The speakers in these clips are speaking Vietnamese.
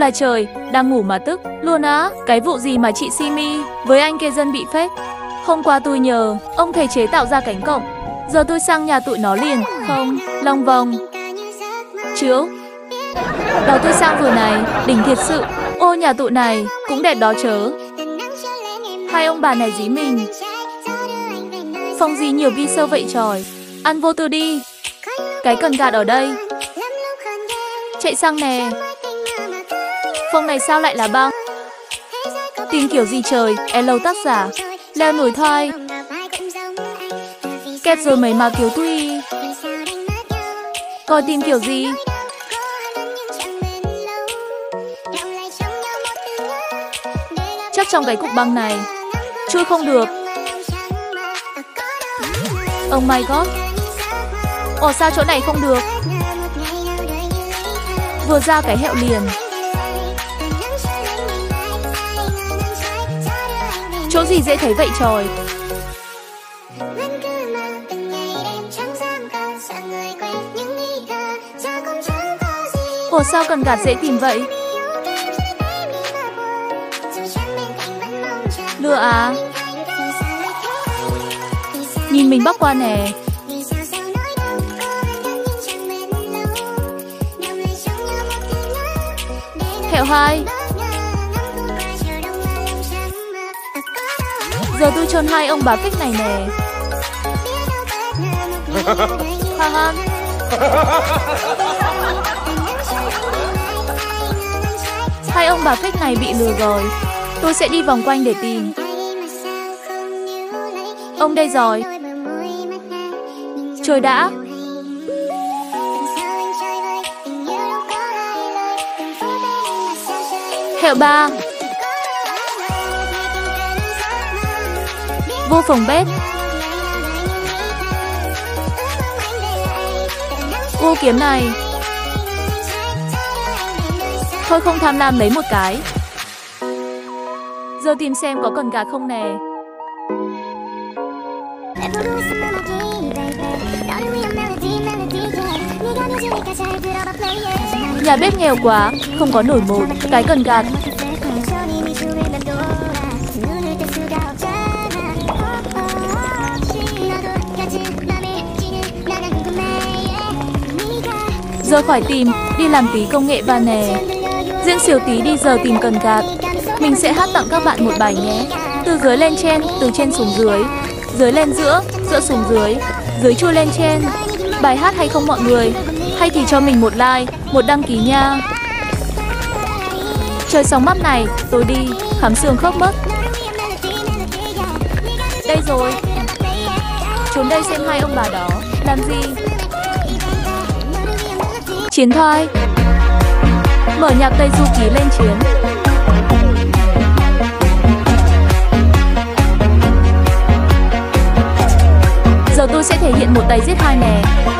là trời, đang ngủ mà tức luôn á. Cái vụ gì mà chị Simi với anh kia dân bị phết. Hôm qua tôi nhờ ông thầy chế tạo ra cánh cổng, giờ tôi sang nhà tụi nó liền. Không, long vòng chiếu. Đó tôi sang vừa này, đỉnh thiệt sự. Ô nhà tụi này cũng đẹp đó chớ. Hai ông bà này dí mình. Phòng gì nhiều vi sơ vậy trời. Ăn vô tư đi. Cái cần gạt ở đây. Chạy sang nè. Phòng này sao lại là băng? Tìm kiểu gì trời. Hello tác giả. Leo núi thoi. Kẹp rồi mấy mà kiểu tuy. Coi tìm kiểu gì. Chắc trong cái cục băng này chui không được. Oh my god. Ồ sao chỗ này không được. Vừa ra cái hẹo liền. Chỗ gì dễ thấy vậy trời. Ồ sao cần gạt dễ tìm vậy. Lừa à. Nhìn mình bóc qua nè. Hẹo hai. Giờ tôi trôn hai ông bà phích này nè. Ha ha. Hai ông bà phích này bị lừa rồi. Tôi sẽ đi vòng quanh để tìm. Ông đây rồi. Trời đã. Hẹo ba. Vô phòng bếp. Ô kiếm này. Thôi không tham lam lấy một cái. Giờ tìm xem có cần gạt không nè. Nhà bếp nghèo quá, không có nổi một cái cần gạt. Giờ khỏi tìm, đi làm tí công nghệ ba nè. Riêng xỉu tí đi giờ tìm cần gạt. Mình sẽ hát tặng các bạn một bài nhé. Từ dưới lên trên, từ trên xuống dưới lên giữa, giữa xuống dưới chui lên trên. Bài hát hay không mọi người? Hay thì cho mình một like, một đăng ký nha. Chơi xong mắt này, tôi đi, khám xương khớp mất. Đây rồi. Trốn đây xem hai ông bà đó làm gì. Chiến thoi. Mở nhạc Tây Du Ký lên chiến. Giờ tôi sẽ thể hiện một tay giết hai nè.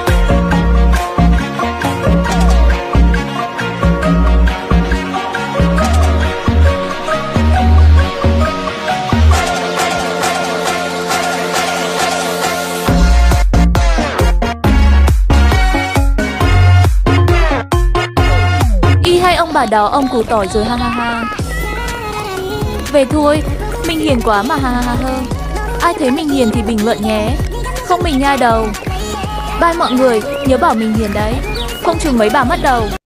Y hai ông bà đó ông củ tỏi rồi ha ha ha. Về thôi, mình hiền quá mà ha ha ha ha. Ai thấy mình hiền thì bình luận nhé. Không mình nhai đầu. Bye mọi người, nhớ bảo mình hiền đấy. Không chừng mấy bà mất đầu.